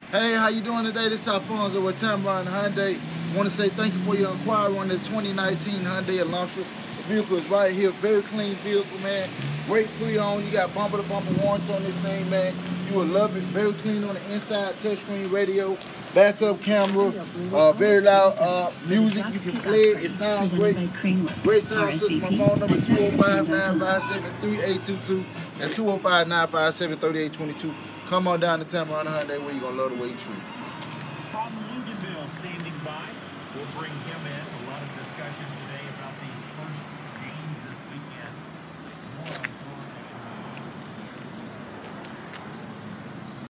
Hey, how you doing today? This is Alfonso with Tameron Hyundai. Want to say thank you for your inquiry on the 2019 Hyundai Elantra. The vehicle is right here. Very clean vehicle, man. Great pre-owned. You got bumper-to-bumper warranty on this thing, man. You will love it. Very clean on the inside. Touchscreen radio, backup camera, very loud music. You can play it. It sounds great. Great sound system. My phone number 205-957-3822. That's 205-957-3822. Come on down to Tameron Hyundai where you're going to love the way you treat. Tom Luganville standing by. We'll bring him in. A lot of discussions